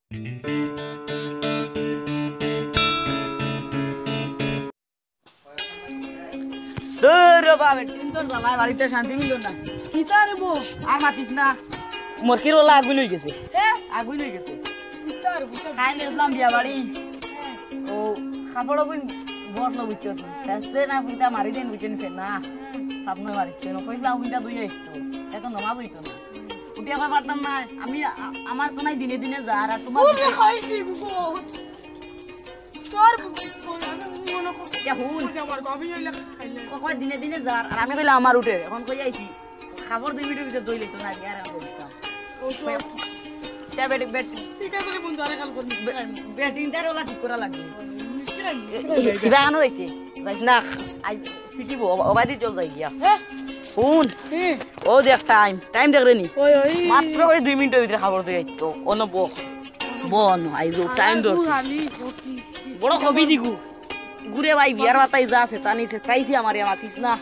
বাড়িতে শান্তি মিল না আর মাতিস না মরকির ওলা আগুন হয়ে গেছে আগুন হয়ে গেছে খাই নিলাম বিয়া বাড়ি ও খাবড় বসলো বুঝছো স্প্রে না বুঝতে মারি দেন বুঝছেন ফের না সামনে মারিচ্ছে কইলাম বুঝতে দুই আসতো এখন নমা বুঝতো না উঠে আবার পারতাম না আমি আমার তো নাই দিনে দিনে যা আর তোমার দিনে দিনে যার আর আমি কইলাম আমার উঠে এখন কই আইছি খাবার 2 মিনিটের ভিতরে দইলে তো না আর ব্যাটিং তার ওলা ঠিক করা লাগবে কিবা আনো হইছে যাইস না আই ফিটিব অবাদি চল যাই গিয়া শুন ও দেখ টাইম দেখ রে নি মাত্র করে 2 মিনিটের ভিতরে খাবার দিয়ে তো অন বন আইজো টাইম দরছি বড় হবি দিগু ঘুরে ভাই বিয়ার বাতাই যা আছে তা নিছে তাইছি আমার মাতিস না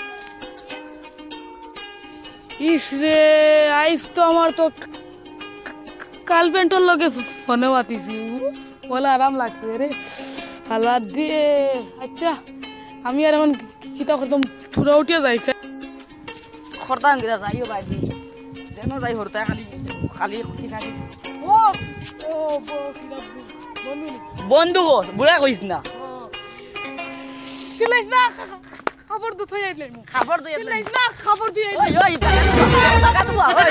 ইস রে আইস তো আমার তো কাল পেন্টর লগে ফোনে মাতিছি বলে আরাম লাগছে রে হালা দে আচ্ছা আমি আর এখন কিতা করতাম থুরা উঠিয়া যাইছে খরতাম কিতা যাইও ভাই যেন যাই হরতা খালি খালি কিনা ও ও বন্ধু বুড়া কইস না সিলাইস না খবর তো থই আইলাই খবর দই সিলাইস না খবর দি আইলাই ওই টাকা তো ওই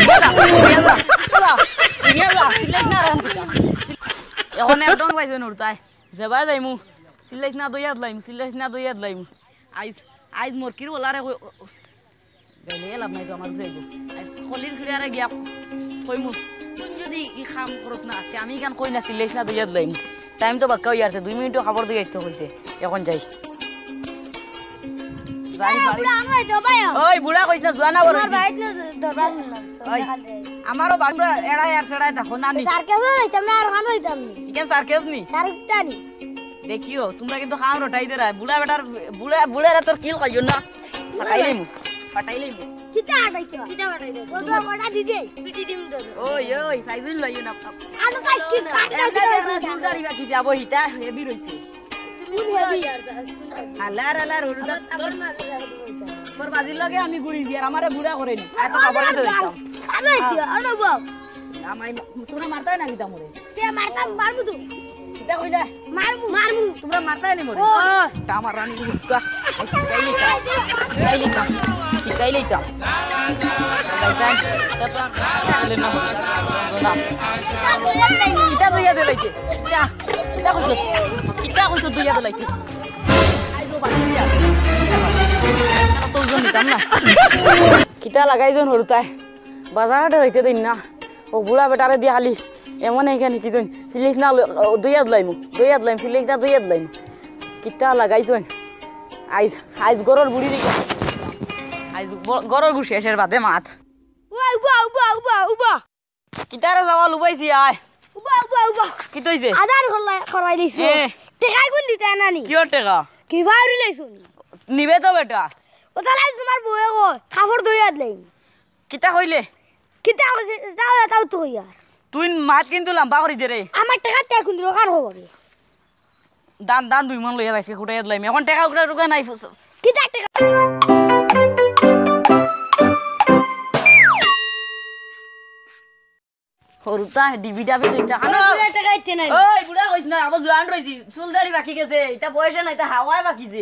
সিলাইস না এখন একদম পাইছ নরতাই যাবা যাইমু সিলাইস না দইয়াত লাইম আইজ মোর কির ওলারে গেলে লাভ নাই তো আমার ঘুরে আইজ খলির খিড়ারে গিয়া কইমু তুই যদি ই কাম করস না আমি গান কই না সিলাইস না দইয়াত লাইম টাইম তো বাক্কা হই আছে 2 মিনিটও খবর দিয়ে আইতে হইছে এখন যাই ওই বুড়া কইছ না জুয়ানা বড় আমারও বাড়ুরা এড়াই আর সেড়াই দেখো না নি সার্কেস হইতাম না আর খান হইতাম নি ইকেন সার্কেস নি সার্কেসটা নি দেখিও তোমরা কিন্তু খাম রটাই দেরা বুড়া বেটার বুড়ারা তোর কিল কইও না ফাটাইলেইমু কিটা আটাইছো কিটা ফাটাইছো ওটা ওটা দিদে পিটি দিম তো ওই সাইজুন লইও না আনো কাই কি কাটনা দেখনা সুলদারি বাকি যাবো হিতা হেভি রইছে তুমি হেভি আলার ওটা তোর বাজির লগে আমি ঘুরি দি আর আমারে বুড়া করেনি এত খবর দিতাম আনাইছো আনো বাপ আমাই তোরা মারতাই না কিতা মরে তে মারতাম মারবো তো কিতা কইলা মারবো তোমরা মারতাই নি মরে তা আমার রানী গুক্কা কাইলেইতা কিতা দইয়া দিলাইতে কিতা কইছো দইয়া দিলাইতে কিতা লাগাইজন হরুতাই বাজারতে হইতে দিন না ও বুড়া বেটারে দিয়ে খালি এমন এইখানে কিজন সিলিস না দইয়াত লাইম সিলিস না দইয়াত লাইম কিতা লাগাইজন আইজ গরর বুড়ি দিকে আইজ গরর বুড়ি শেষের বাদে মাত উবা কিতারে যাওয়া লুবাইছি আয় উবা কি তইছে আদার খরাই দিছো টাকা কোন দিতে আনানি কিও টাকা কি ভাউরি লাইছো নিবে তো বেটা ওটা লাই তোমার বউয়ে কই খাবার দইয়াত লাইম কিতা কইলে কিতা কইছে তাও তো ইয়ার তুই মাত কিন্তু লম্বা করি দে রে আমার টাকা তে কোন দিন কার হবে দান 2 মন লইয়া যাইছে খুঁটাইয়াত লাইম এখন টাকা উড়া নাই কিতা টাকা হরুতা ডিবিডাবি তুই টাকা না টাকা আইতে নাই ওই বুড়া কইছ না আবার জোয়ান রইছি চুলদারি বাকি গেছে এটা বয়স না এটা হাওয়ায় বাকি যে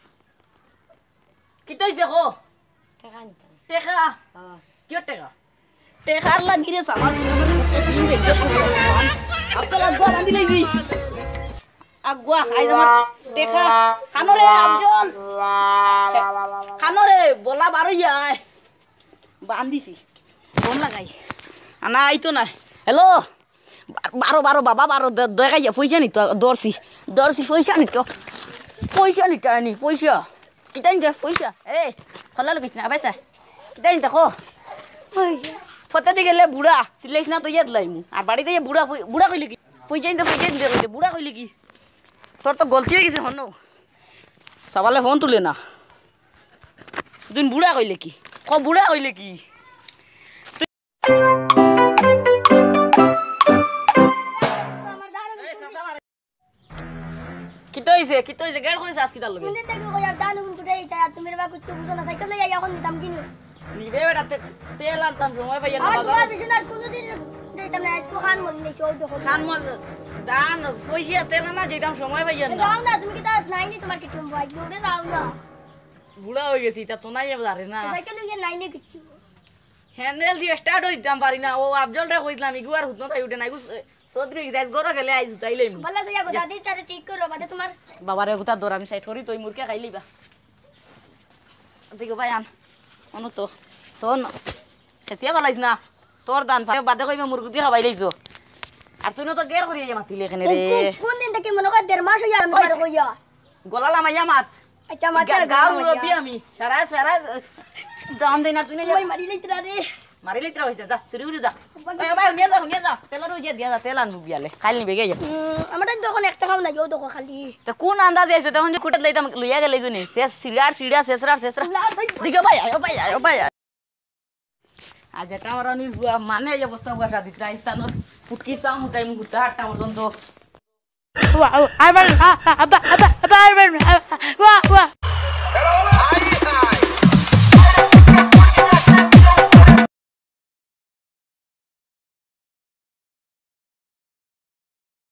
কি তইছে কো টাকা আনতে টাকা কিও টাকা টাকার লাগি রে সামাল দিন দেখতে আপকা লাগবা বাঁধি লাইছি আগুয়া আইজ আমার টাকা খানরে আফজল খানরে বলা বারো যায় বান্ধিছি ফোন লাগাই আনা আইতো না হ্যালো 12 বাবা 12 দেখাইয়া পয়সা নিত দর্শি পয়সা নিত আনি পয়সা কিতা নিতে পয়সা খলালো কৃষ্ণ আবাইছা কিতা নিতে কো ফতে দি গেলে বুড়া সিলাইছ না তো ইয়াদ লাইমু আর বাড়িতে বুড়া কইলে কি পয়সা নিতে কইছে বুড়া কইলে কি তোর তো গলতি হয়ে গেছে হন সবালে ফোন তুলে না তুই বুড়া কইলে কি বুড়া কইলে কি হইছে কি তো হইছে গেট কইছ আজকে তার লগে কোনদিন থেকে কইয়ার দান গুণ কুটাই যায় আর তুমি বা কিছু বুঝো না সাইকেল লইয়া এখন নিতাম কিনি নিবে বেটা তেল আনতাম সময় পাইয়া না আর বাজার তোমার বিশুনার কোনদিন কুটাইতাম না আজকে খান মরি লইছে ওই দেখো খান মন দান পয়সা তেল না যেতাম সময় পাইয়া না যাও না তুমি কি তা নাইনি তোমার কি তুমি বাইক উড়ে যাও না বুড়া হয়ে গেছি তা তো নাই বাজারে না সাইকেল লইয়া নাইনি কিছু হ্যান্ডেল দিয়ে স্টার্ট হইতাম পারি না ও আফজলটা কইলাম ইগুয়ার হুত না তাই উঠে নাই সদরি যাই গরো গেলে আইজ তাইলেই বলা যাইয়া গো দাদি তারে ঠিক করো বাদে তোমার বাবারে গুতা দর আমি সাইড করি তুই মুরকে খাই লইবা দেখো ভাই আন অনু তো তো খেসিয়া বালাইছ না তোর দান ভাই বাদে কইবে মুরগুতি খাবাই লইছো আর তুই তো গের করি মাতিলে এখানে রে কোনদিন থেকে মনে কর 1.5 মাস হইয়া আমি পারো কইয়া গলা লামাইয়া মাত আচ্ছা মাতার গাও রবি আমি সারা সারা দাম দেনা তুই না ওই মারি লইতরা রে মারি লিত্রা হইছে যা সিরি উড়ে যা এই ভাই নিয়ে যা তেলার উড়ে দিয়া যা তেল আনবো বিয়ালে খাইল নিবে গে যা আমার তখন একটা খাও না যাও দেখো খালি তো কোন আন্দাজ আইছো তখন যে কুটত লইতাম লইয়া গেলে গুনি শেষ সিড়া শেষরা দিকে ভাই আয়ো ভাই আজ এটা আমার মানে এই অবস্থা বসা দিত রাজস্থানের ফুটকি চাও মুটাই মুটা হাটটা পর্যন্ত Wow,